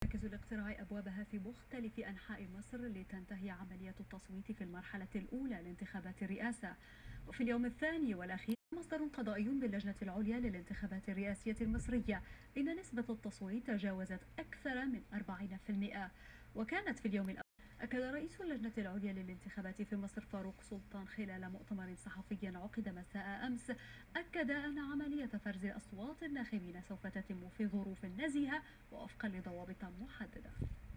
مراكز الاقتراع أبوابها في مختلف أنحاء مصر لتنتهي عملية التصويت في المرحلة الأولى لانتخابات الرئاسة. وفي اليوم الثاني والأخير مصدر قضائي باللجنة العليا للانتخابات الرئاسية المصرية إن نسبة التصويت تجاوزت أكثر من 40%. وكانت في اليوم الأول أكد رئيس اللجنة العليا للانتخابات في مصر فاروق سلطان خلال مؤتمر صحفي عقد مساء أمس، أكد أن عملية فرز أصوات الناخبين سوف تتم في ظروف نزيهة ووفقا لضوابط محددة.